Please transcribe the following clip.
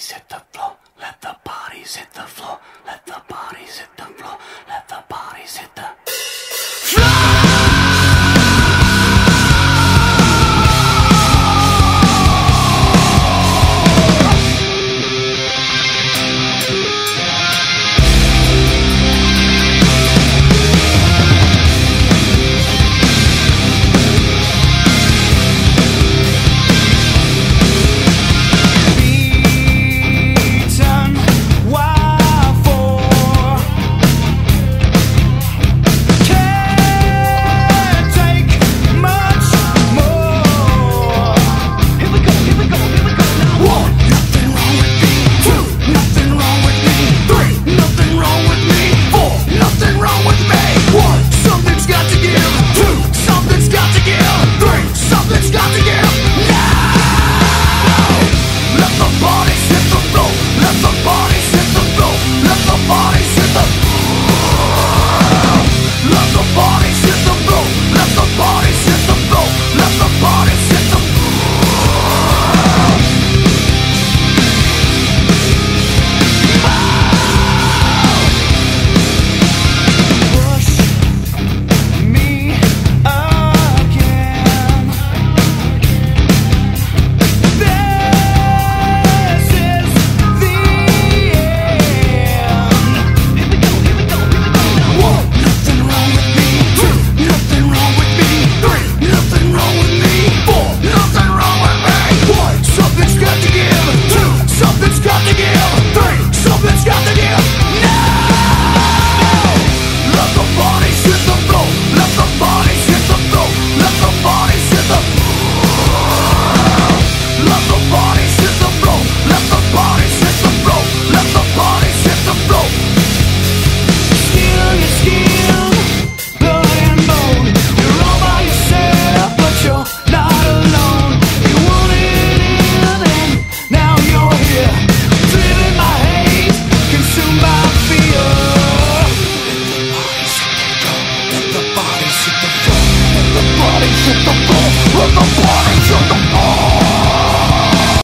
bodies hit the floor. Let the bodies hit the floor. Let the bodies hit the floor. Let the bodies hit the floor. Let the bodies hit the floor.